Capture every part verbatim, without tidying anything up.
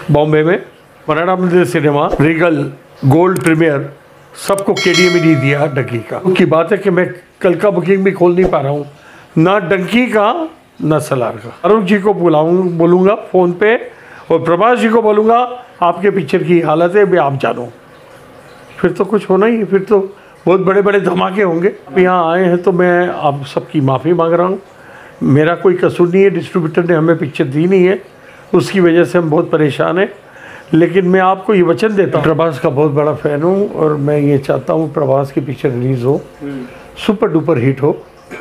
बॉम्बे में Maratha Mandir cinema, Regal, Gold Premier, सबको KDM ही नहीं दिया डंकी का। की बात है कि मैं कल का बुकिंग भी खोल नहीं पा रहा हूँ, ना डंकी का ना सलार का। अरुण जी को बुलाऊँ बोलूँगा फ़ोन पे और प्रभास जी को बोलूँगा आपके पिक्चर की हालत है भी आप जानो, फिर तो कुछ होना ही है, फिर तो बहुत बड़े बड़े धमाके होंगे। अब यहाँ आए हैं तो मैं आप सबकी माफ़ी मांग रहा हूँ, मेरा कोई कसूर नहीं है, डिस्ट्रीब्यूटर ने हमें पिक्चर दी नहीं है, उसकी वजह से हम बहुत परेशान हैं। लेकिन मैं आपको ये वचन देता हूँ, प्रभास का बहुत बड़ा फ़ैन हूँ और मैं ये चाहता हूँ प्रभास की पिक्चर रिलीज़ हो, सुपर डुपर हिट हो।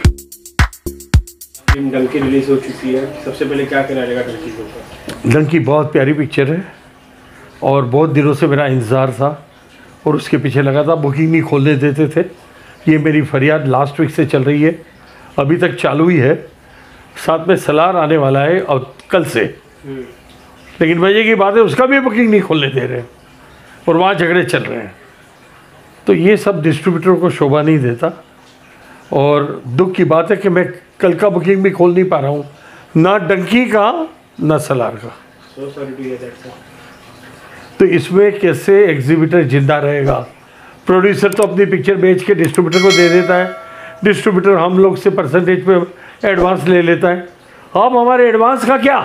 डंकी रिलीज़ हो चुकी है, सबसे पहले क्या कहना रहेगा डंकी के ऊपर? डंकी बहुत प्यारी पिक्चर है और बहुत दिनों से मेरा इंतज़ार था और उसके पीछे लगा था, बुकिंग नहीं खोलने देते थे। ये मेरी फरियाद लास्ट वीक से चल रही है, अभी तक चालू ही है। साथ में सलार आने वाला है और कल से, लेकिन मजे की बात है उसका भी बुकिंग नहीं खोलने दे रहे और वहाँ झगड़े चल रहे हैं। तो ये सब डिस्ट्रीब्यूटर को शोभा नहीं देता और दुख की बात है कि मैं कल का बुकिंग भी खोल नहीं पा रहा हूँ, ना डंकी का ना सलार का। So sorry to hear that, sir. तो इसमें कैसे एग्जीबिटर जिंदा रहेगा? प्रोड्यूसर तो अपनी पिक्चर बेच के डिस्ट्रीब्यूटर को दे देता है, डिस्ट्रीब्यूटर हम लोग से परसेंटेज पे एडवांस ले लेता है। अब हमारे एडवांस का क्या,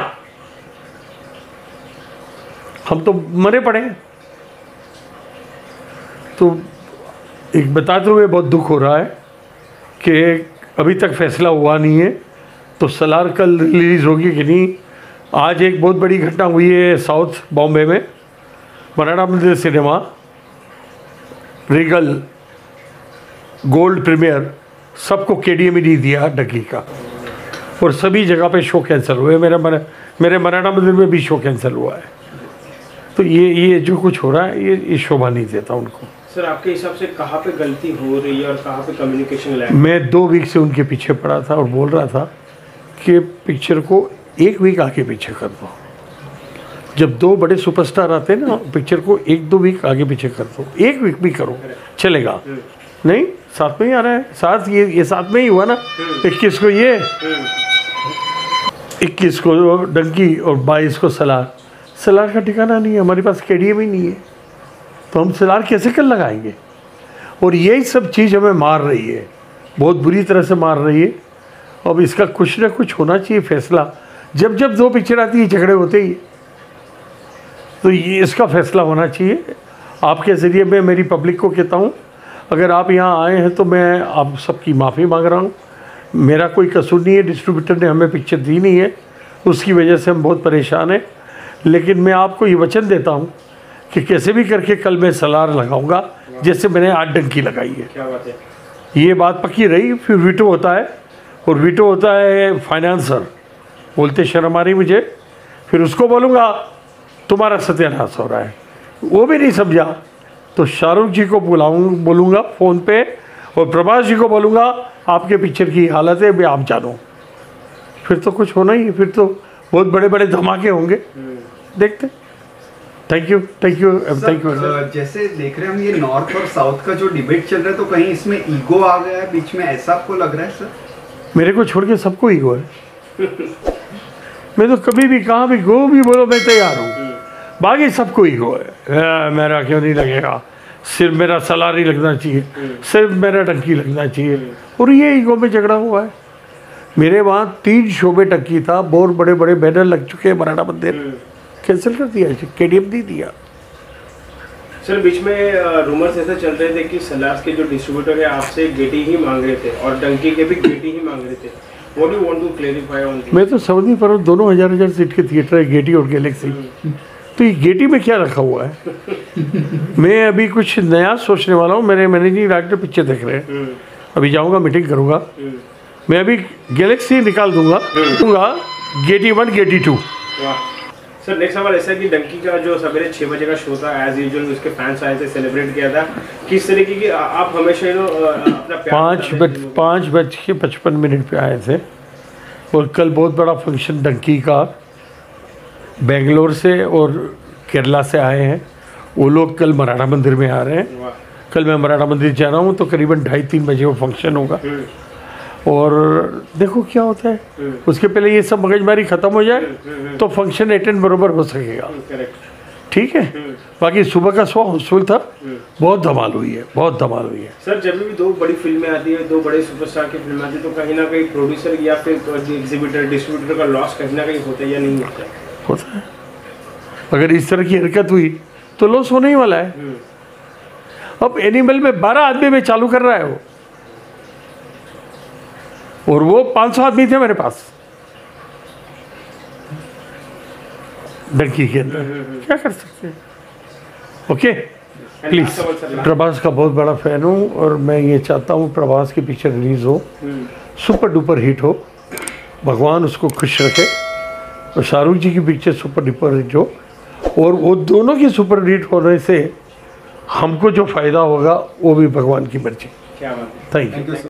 हम तो मरे पड़े हैं। तो एक बताते हुए बहुत दुख हो रहा है कि अभी तक फैसला हुआ नहीं है, तो सलार कल रिलीज़ होगी कि नहीं। आज एक बहुत बड़ी घटना हुई है साउथ बॉम्बे में, Maratha Mandir cinema, Regal, Gold Premier, सबको केडीएम ही नहीं दिया डंकी का और सभी जगह पे शो कैंसिल हुए। मेरा मरा, मेरे मराठा मंदिर में भी शो कैंसिल हुआ है। तो ये ये जो कुछ हो रहा है ये ये शोभा नहीं देता उनको। सर आपके हिसाब से कहाँ पे गलती हो रही है और कहाँ पे कम्युनिकेशन लैग? मैं दो वीक से उनके पीछे पड़ा था और बोल रहा था कि पिक्चर को एक वीक आगे पीछे कर दो। जब दो बड़े सुपरस्टार आते हैं ना, पिक्चर को एक दो वीक आगे पीछे कर दो, एक वीक भी करो चलेगा। नहीं, साथ में ही आ रहा है, साथ ये ये साथ में ही हुआ ना। इक्कीस को ये, इक्कीस को डंकी और बाईस को सलार। सलार का ठिकाना नहीं है, हमारे पास केडीएम ही नहीं है, तो हम सलार कैसे कल लगाएंगे? और यही सब चीज़ हमें मार रही है, बहुत बुरी तरह से मार रही है। अब इसका कुछ ना कुछ होना चाहिए फैसला। जब जब दो पिक्चर आती है झगड़े होते ही, तो ये इसका फैसला होना चाहिए। आपके ज़रिए मैं मेरी पब्लिक को कहता हूँ, अगर आप यहाँ आए हैं तो मैं आप सबकी माफ़ी मांग रहा हूँ, मेरा कोई कसूर नहीं है, डिस्ट्रीब्यूटर ने हमें पिक्चर दी नहीं है, उसकी वजह से हम बहुत परेशान हैं। लेकिन मैं आपको ये वचन देता हूँ कि कैसे भी करके कल मैं सलार लगाऊंगा, जैसे मैंने आज डंकी लगाई है। क्या बात है? ये बात पक्की रही। फिर वीटो होता है और वीटो होता है फाइनेंसर, बोलते शर्म आ रही मुझे, फिर उसको बोलूँगा तुम्हारा सत्यानाश हो रहा है, वो भी नहीं समझा तो शाहरुख जी को बुलाऊँ बोलूँगा फ़ोन पे और प्रभास जी को बोलूँगा आपके पिक्चर की हालत है भी आप जानो, फिर तो कुछ होना ही है, फिर तो बहुत बड़े बड़े धमाके होंगे। देखते। Thank you thank you thank you. जैसे देख रहे हैं हम ये नॉर्थ और साउथ का जो डिबेट चल रहा है, तो कहीं इसमें ईगो आ गया है बीच में, ऐसा आपको लग रहा है सर? मेरे को छोड़ के सबको ईगो है। मैं तो कभी भी कहाँ भी गो भी बोलो मैं तैयार हूँ, बाकी सबको ईगो है। मेरा क्यों नहीं लगेगा, सिर्फ मेरा सलार ही लगना चाहिए, सिर्फ मेरा डंकी लगना चाहिए, और ये ईगो में झगड़ा हुआ है। मेरे वहाँ तीन शो में डंकी था, बहुत बड़े बड़े बैनर लग चुके हैं, मराठा मंदिर कैंसिल कर दिया, केडीएम नहीं दिया। सर बीच में रूमर्स ऐसे चल रहे थे कि सलार के जो डिस्ट्रीब्यूटर है आपसे गेटी ही मांग रहे थे और डंकी के भी गेटी ही मांग रहे थे। What do want to clarify on this? मैं तो समझ नहीं पा रहा हूँ, दोनों हजार हजार सीट के थिएटर है, गेटी और गैलेक्सी, तो ये गेटी में क्या रखा हुआ है? मैं अभी कुछ नया सोचने वाला हूँ। मेरे मैनेजिंग डायरेक्टर पिक्चर देख रहे हैं, अभी जाऊँगा मीटिंग करूँगा, मैं अभी गैलेक्सी निकाल दूंगा दूंगा गेटी वन गेटी टू। सर नेक्स्ट सवाल ऐसा कि डंकी का जो सवेरे छः बजे का शो था, एज यूजुअल उसके फैंस आए थे, सेलिब्रेट किया था, किस तरीके की आप हमेशा यू नो अपना पाँच बज पाँच बज के पचपन मिनट पे आए थे और कल बहुत बड़ा फंक्शन डंकी का बेंगलोर से और केरला से आए हैं, वो लोग कल मराठा मंदिर में आ रहे हैं। कल मैं मराठा मंदिर जा रहा हूँ, तो करीबन ढाई तीन बजे वो फंक्शन होगा और देखो क्या होता है, उसके पहले ये सब मगजमारी ख़त्म हो जाए तो फंक्शन अटेंड बरोबर हो सकेगा। ठीक है, बाकी सुबह का शो हाउसफुल था, बहुत धमाल हुई है, बहुत धमाल हुई है। सर जब भी दो बड़ी फिल्में आती है, दो बड़े सुपरस्टार की फिल्म आती है, तो कहीं ना कहीं प्रोड्यूसर या फिर एग्जीबिटर डिस्ट्रीब्यूटर का लॉस कहीं ना कहीं होता है या नहीं होता है? होता है। अगर इस तरह की हरकत हुई तो लॉस होने ही वाला है। अब एनिमल में बारह आदमी में चालू कर रहा है वो, और वो पाँच सौ आदमी थे मेरे पास डंकी के अंदर, क्या कर सकते हैं। ओके प्लीज, प्रभास का बहुत बड़ा फैन हूँ और मैं ये चाहता हूँ प्रभास की पिक्चर रिलीज हो, सुपर डुपर हिट हो, भगवान उसको खुश रखे, और शाहरुख जी की पिक्चर सुपर डुपर हिट हो, और वो दोनों की सुपर हिट होने से हमको जो फ़ायदा होगा वो भी भगवान की मर्जी। क्या बात है। Thank you.